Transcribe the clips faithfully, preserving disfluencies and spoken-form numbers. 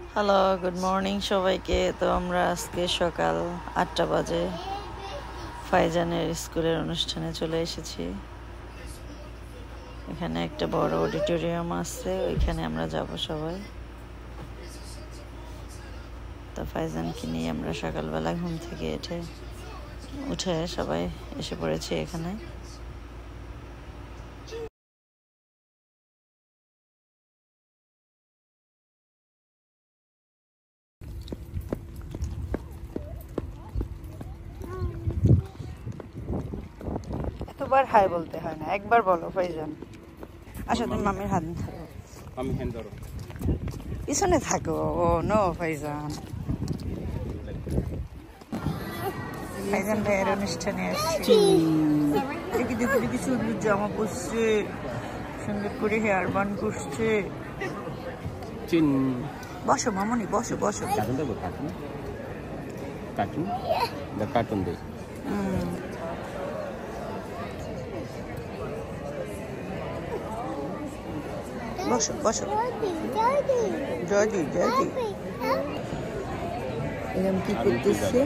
Hello, good morning সবাইকে। তো আমরা আজকে সকাল আটটা বাজে ফাইজানের স্কুলের অনুষ্ঠানে চলে এসেছি। এখানে একটা বড় অডিটোরিয়াম আছে, ওইখানে আমরা যাব সবাই। তো ফাইজানকে নিয়ে আমরা সকালবেলা ঘুম থেকে উঠে উঠে সবাই এসে পড়েছি এখানে। এতবার হাই বলতে হয় না, একবার বলো ফাইজান। আচ্ছা, তুমি মামির হাত ধরো। আমি হ্যান্ড ধরো, পিছনে থাকো। ও নো ফাইজান। ফাইজান ভাইয়ের অনুষ্ঠানে আসছি। দেখি দেখি দেখি সুন্দর জামা পরছে, সুন্দর করে হেয়ার বান করছে। চিন বসো মামনি, বসো বসো। কার্টুন দেবো, কার্টুন কার্টুন দা কার্টুন দে। বসো বসো। জয়দি জয়দি এরকম কি করতেছে?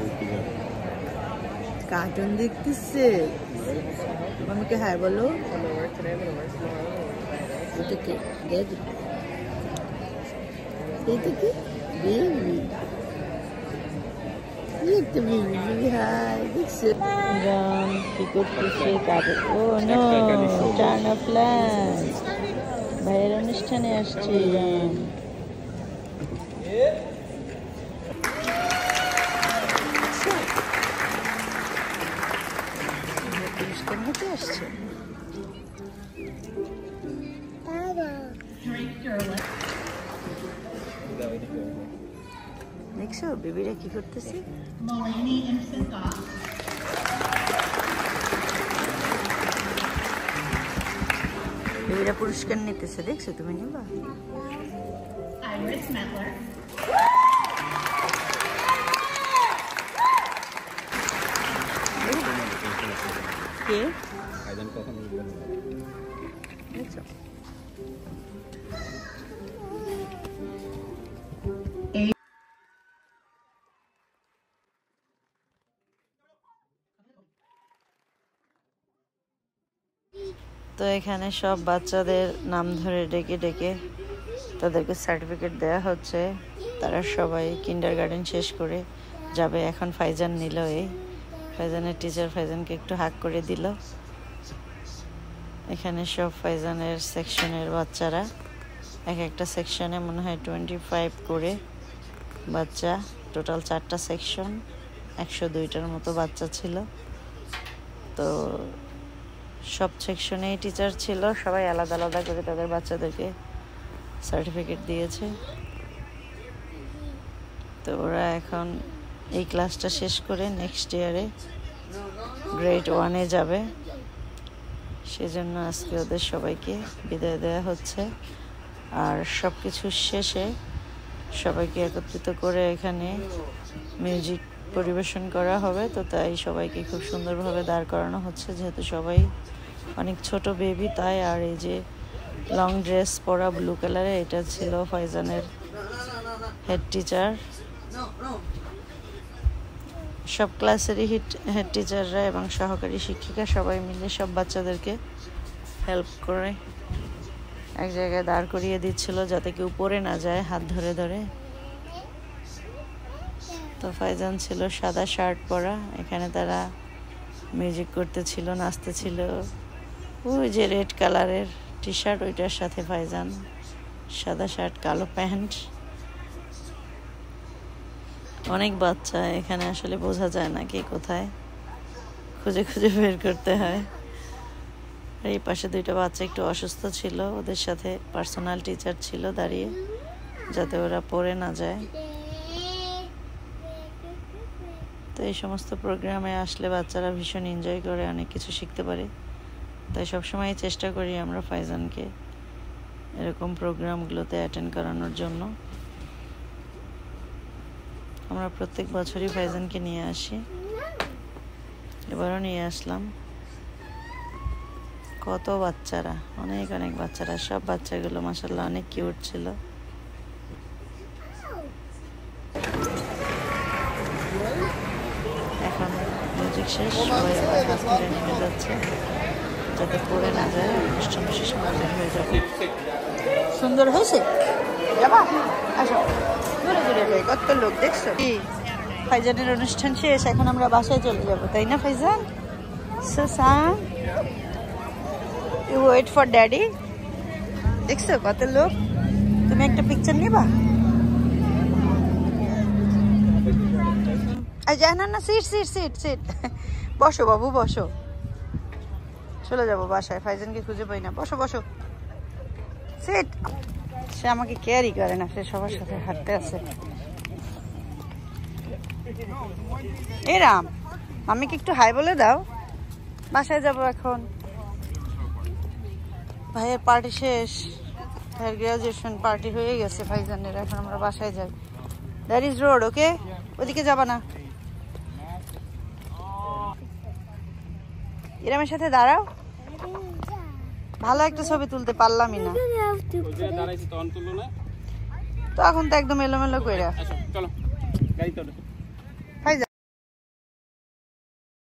কার্টুন দেখতেছে। মামিকে হাই বলো। এটা কি? জয়দি এটা কি? বেবি। এটা বেবি। হাই দেখছে রাম কি করতেছে? Cartoon. Oh no, turn off land. ভাইয়ের অনুষ্ঠানে আসছি রাম। মতো আসছে। দেখছো বেবিরা কি করতেছে? বেবিরা পুরস্কার নিতেছে, দেখছো? তুমি নিবা? কে? দেখছো? তো এখানে সব বাচ্চাদের নাম ধরে ডেকে ডেকে তাদেরকে সার্টিফিকেট দেওয়া হচ্ছে। তারা সবাই কিন্ডার গার্ডেন শেষ করে যাবে। এখন ফাইজান নিল, এই ফাইজানের টিচার ফাইজানকে একটু হাক করে দিল। এখানে সব ফাইজানের সেকশনের বাচ্চারা, এক একটা সেকশনে মনে হয় টোয়েন্টি ফাইভ করে বাচ্চা। টোটাল চারটা সেকশন, একশো দুইটার মতো বাচ্চা ছিল। তো সব সেকশনেই টিচার ছিল, সবাই আলাদা আলাদা করে তাদের বাচ্চাদেরকে সার্টিফিকেট দিয়েছে। তো ওরা এখন এই ক্লাসটা শেষ করে নেক্সট ইয়ারে গ্রেড ওয়ানে যাবে। সেজন্য আজকে ওদের সবাইকে বিদায় দেওয়া হচ্ছে। আর সব কিছু শেষে সবাইকে একত্রিত করে এখানে মিউজিক পরিবেশন করা হবে। তো তাই সবাইকে খুব সুন্দরভাবে দাঁড় করানো হচ্ছে, যেহেতু সবাই অনেক ছোট বেবি তাই। আর এই যে লং ড্রেস পরা ব্লু কালারের, এটা ছিল ফাইজানের হেড টিচার। সব ক্লাসেরই হিট হেড টিচাররা এবং সহকারী শিক্ষিকা সবাই মিলে সব বাচ্চাদেরকে হেল্প করে এক জায়গায় দাঁড় করিয়ে দিচ্ছিল, যাতে কেউ পড়ে না যায় হাত ধরে ধরে। তো ফাইজান ছিল সাদা শার্ট পরা, এখানে তারা মিউজিক করতেছিল, নাচতেছিল। ওই যে রেড কালারের টি শার্ট, ওইটার সাথে ফাইজান সাদা শার্ট, কালো প্যান্ট। অনেক বাচ্চা এখানে, আসলে বোঝা যায় না কে কোথায়, খুঁজে খুঁজে বের করতে হয়। আর এই পাশে দুইটা বাচ্চা একটু অসুস্থ ছিল, ওদের সাথে পার্সোনাল টিচার ছিল দাঁড়িয়ে, যাতে ওরা পড়ে না যায়। তো এই সমস্ত প্রোগ্রামে আসলে বাচ্চারা ভীষণ এনজয় করে, অনেক কিছু শিখতে পারে। তাই সবসময় চেষ্টা করি আমরা ফাইজানকে এরকম প্রোগ্রামগুলোতে অ্যাটেন্ড করানোর জন্য। আমরা প্রত্যেক বছরই ফাইজানকে নিয়ে আসি, এবারও নিয়ে আসলাম। কত বাচ্চারা, অনেক অনেক বাচ্চারা, সব বাচ্চাগুলো মাশাআল্লাহ অনেক কিউট ছিল। শেষ, সবাই আবার হাত ধরে নেমে যাচ্ছে যাতে পড়ে না যায়, অনুষ্ঠান শেষ আমাদের হয়ে যাবে। সুন্দর হয়েছে, যাবা আসো, দূরে দূরে যাই, কত লোক দেখছো। কি ফাইজানের অনুষ্ঠান শেষ, এখন আমরা বাসায় চলে যাবো, তাই না Faizan? So son you wait for daddy. দেখছো কত লোক, তুমি একটা পিকচার নিবা? যায় না না, সিট সিট সিট সিট বসো বাবু বসো, চলে যাবো বাসায়, ফাইজানকে খুঁজে পাই না, বসো বসো সিট। সে আমাকে কেয়ারই করে না, সে সবার সাথে হাঁটতে আছে। এ রাম, মাম্মিকে একটু হাই বলে দাও, বাসায় যাবো এখন। ভাইয়ের পার্টি শেষ, ভাইয়ের গ্রাজুয়েশন পার্টি হয়ে গেছে ফাইজানের, এখন আমরা বাসায় যাই। That is road, okay? ওদিকে যাবা না। ইরামের সাথে দাঁড়াও, ভালো একটা ছবি তুলতে পারলামই না, তো এখন তো একদম এলোমেলো কইরা। চলো গাড়ি